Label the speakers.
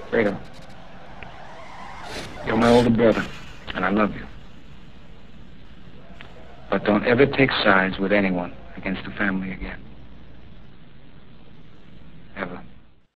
Speaker 1: Fredo, you're my older brother, and I love you. But don't ever take sides with anyone against the family again. Ever.